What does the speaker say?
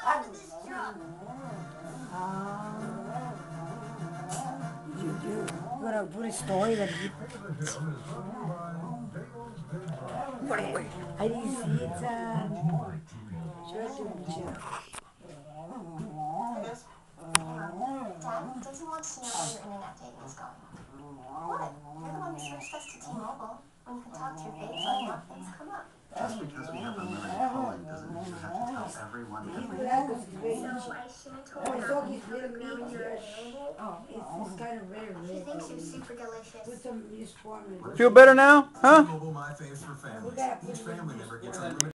after this job. You do. You're gonna put a story that you. Wait. I didn't see it. Dad, Dixie wants to know how your internet dating is going. What? You're the one who switched us to T-Mobile. When you can talk through FaceTime, more things come up. Just because we have unlimited calling doesn't mean you have to tell everyone everything. So I shouldn't tell her how you telegram you're available? Oh, it's kind of rare. She thinks you're super delicious. Put some used form in it. Feel better now? Huh? T-Mobile, my faves for families. Each family member gets unlimited